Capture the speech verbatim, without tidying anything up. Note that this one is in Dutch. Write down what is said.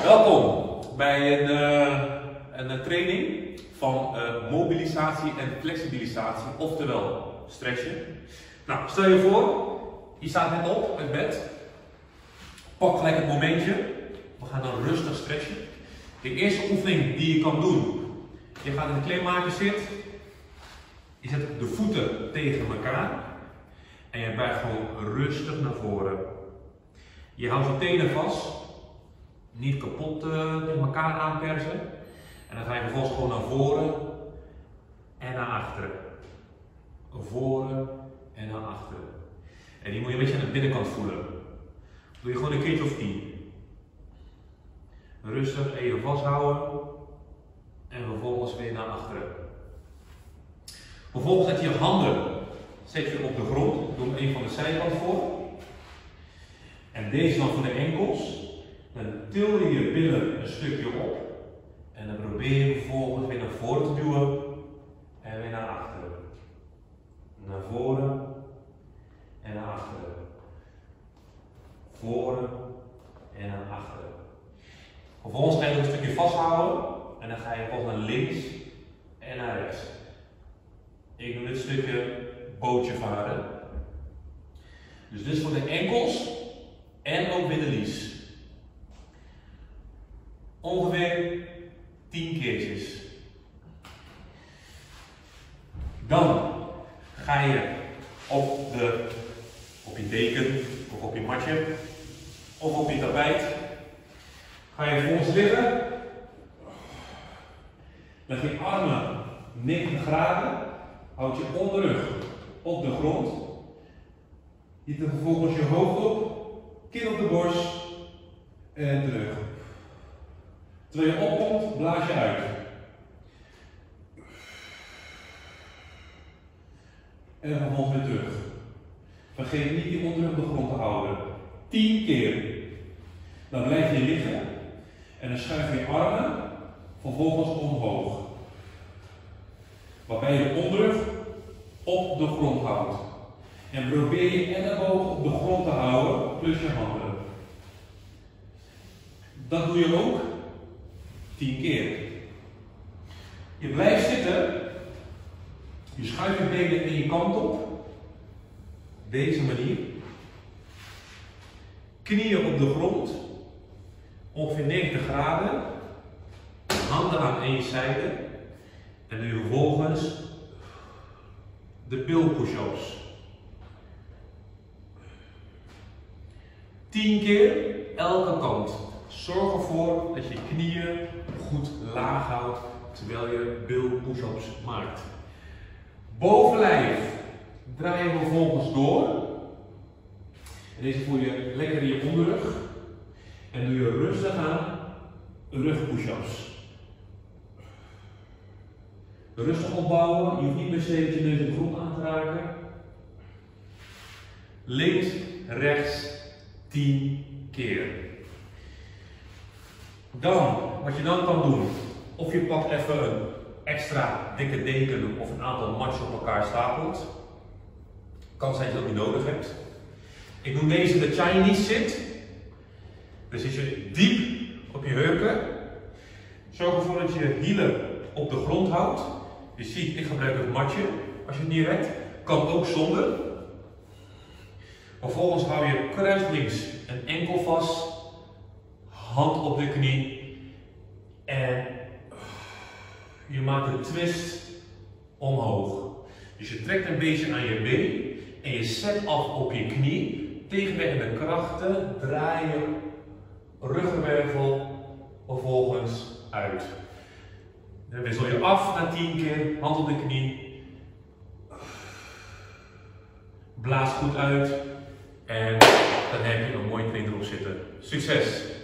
Welkom bij een, uh, een training van uh, mobilisatie en flexibilisatie, oftewel stretchen. Nou, stel je voor, je staat net op uit bed. Pak gelijk het momentje. We gaan dan rustig stretchen. De eerste oefening die je kan doen. Je gaat in de kleedmaker zitten. Je zet de voeten tegen elkaar. En je buigt gewoon rustig naar voren. Je houdt je tenen vast. Niet kapot uh, tegen elkaar aanpersen. En dan ga je vervolgens gewoon naar voren en naar achteren. Voren en naar achteren. En die moet je een beetje aan de binnenkant voelen. Doe je gewoon een keertje of tien. Rustig even vasthouden. En vervolgens weer naar achteren. Vervolgens zet je je handen zet je op de grond. Doe hem een van de zijkant voor. En deze dan voor de enkels. Dan til je je billen een stukje op. En dan probeer je vervolgens weer naar voren te duwen. En weer naar achteren. Naar voren. En naar achteren. Voren. En naar achteren. Vervolgens ga je een stukje vasthouden. En dan ga je vervolgens naar links. En naar rechts. Ik doe dit stukje bootje varen. Dus dit is voor de enkels. En ook weer de lies. Ongeveer tien keertjes. Dan ga je op, de, op je deken of op je matje of op je tapijt. Ga je voor ons liggen. Leg je armen negentig graden. Houd je onderrug op de grond. Je doet vervolgens je hoofd op. Kin op de borst. En terug. Terwijl je opkomt, blaas je uit. En vervolgens weer terug. Vergeet niet die onderrug op de grond te houden. tien keer. Dan blijf je liggen. En dan schuif je je armen vervolgens omhoog. Waarbij je de onderrug op de grond houdt. En probeer je elleboog op de grond te houden, plus je handen. Dat doe je ook tien keer. Je blijft zitten. Je schuift je benen in je kant op. Deze manier. Knieën op de grond. Ongeveer negentig graden. Handen aan één zijde. En doe je vervolgens de pil push-ups. tien keer elke kant. Zorg ervoor dat je knieën goed laag houdt terwijl je bil push-ups maakt. Bovenlijf draai je vervolgens door. En deze voel je lekker in je onderrug. En doe je rustig aan rug push-ups. Rustig opbouwen, je hoeft niet per se met je neus in de grond aan te raken. Links, rechts, tien keer. Dan, wat je dan kan doen, of je pakt even een extra dikke deken of een aantal matjes op elkaar stapelt. Kan zijn dat je dat niet nodig hebt. Ik noem deze de Chinese sit. Dus zit je diep op je heupen. Zorg ervoor dat je je hielen op de grond houdt. Je ziet, ik gebruik het matje als je het niet redt. Kan ook zonder. Vervolgens hou je kruislinks een enkel vast. Hand op de knie. En je maakt een twist omhoog. Dus je trekt een beetje aan je been. En je zet af op je knie. Tegenwerkende krachten draai je ruggenwervel vervolgens uit. Dan wissel je af na tien keer, hand op de knie. Blaas goed uit. En dan heb je een mooi training erop zitten. Succes!